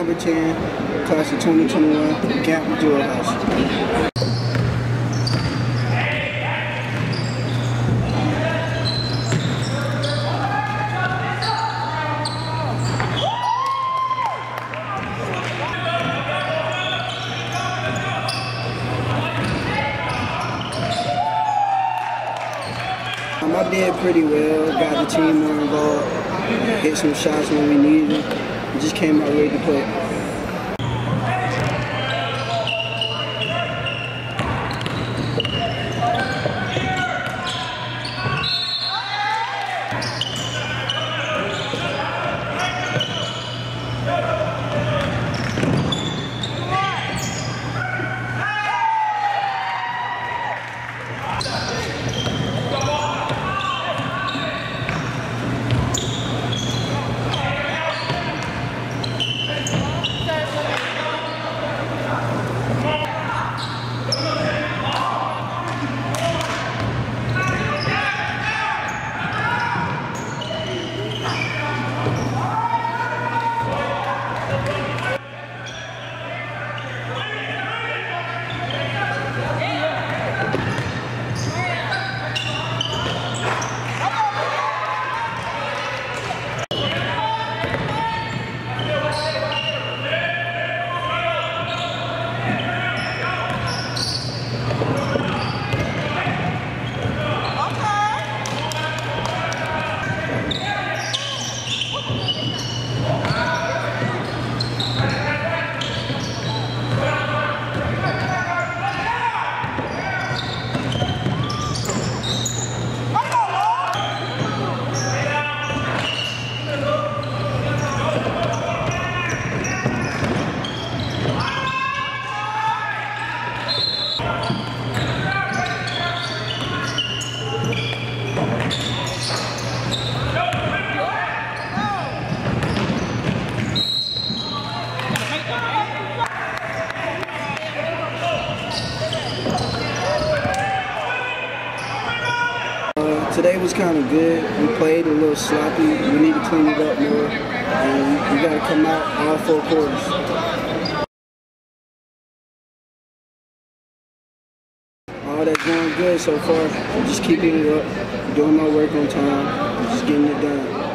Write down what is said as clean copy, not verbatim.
number 10, class of 2021, Camp Jewell House. I did pretty well, got the team more involved, hit some shots when we needed them, just came out ready to play. Today was kind of good. We played a little sloppy. We need to clean it up more. And we got to come out all 4 quarters. All that's going good so far. Just keeping it up, doing my work on time, just getting it done.